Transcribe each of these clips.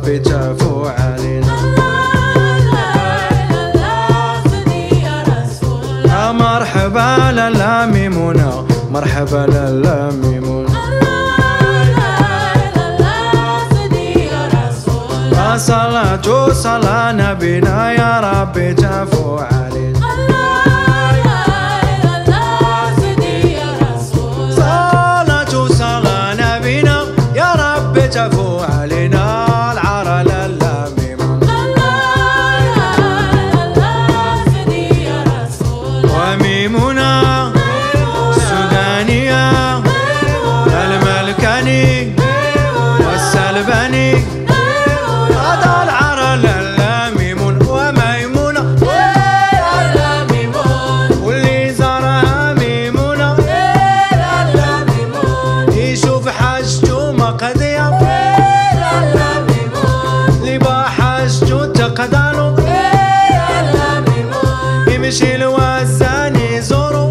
ربي تعفو علينا. مرحبا لالا ميمونة، مرحبا لالا ميمونة. صلاة صلاة نبينا يا ربي تعفو علينا. صلاة صلاة نبينا يا ربي تعفو علينا. العرى لالا ميمونة وميمونة السودانية الملكاني والسلباني. يمشي الوزان يزورو.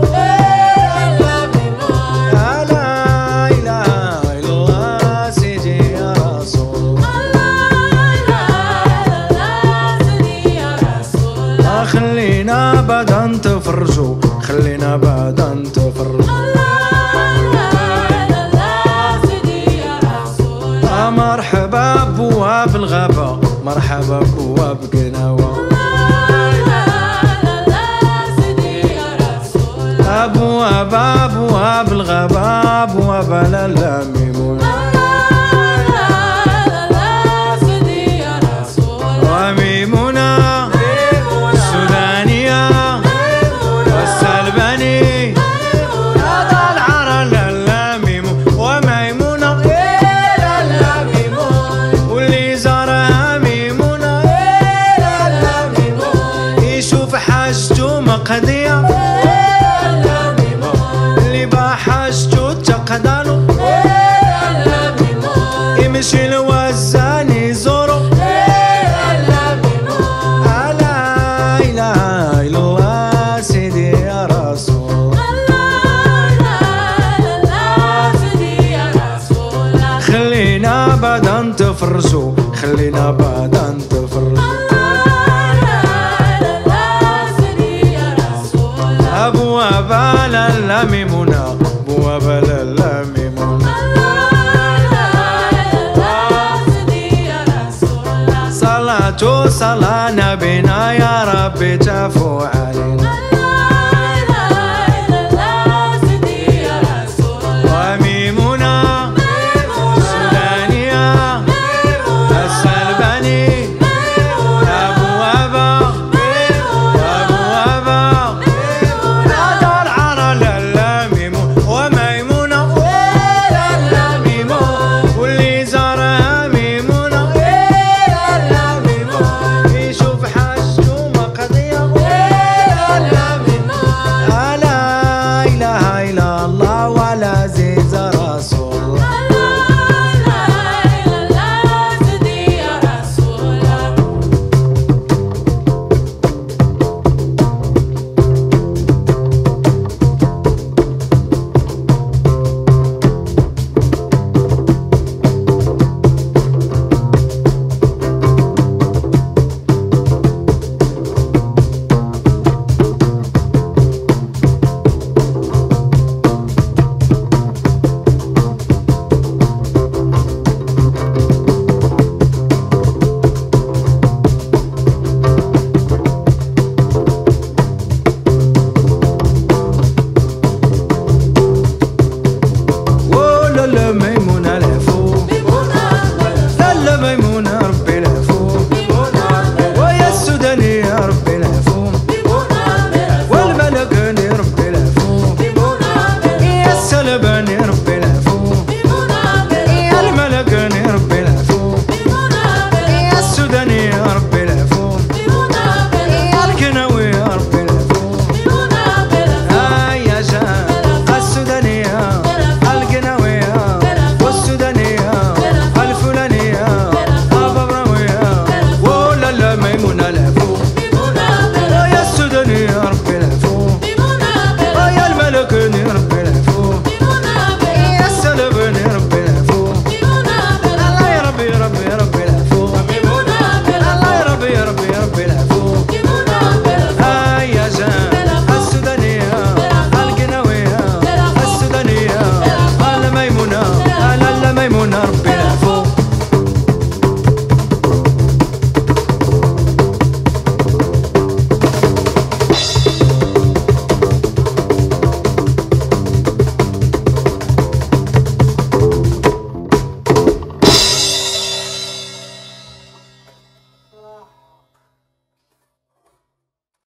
لا إله إلا الله سيدي يا رسول. خلينا بعدا تفرجوا، خلينا بعدا تفرجوا. مرحبا بواب الغابة، مرحبا بواب قناوة. أبواب أبواب الغابة، أبواب لالا ميمونة وميمونة السودانية والسلباني. هذا العرى لالا ميمونة وميمونة لالا ميمونة. واللي زارها ميمونة لالا ميمونة يشوف حاجته مقضية. حاجته تقدانو يمشي الوزان يزورو. لا إله إلا الله سيدي يا رسول. خلينا بعدا تفرجوا، خلينا بعدا تفرجوا. أبواب لالا ميمونة، أبواب لالا ميمونة. صلاة صلاة نبينا يا ربي تعفو علينا.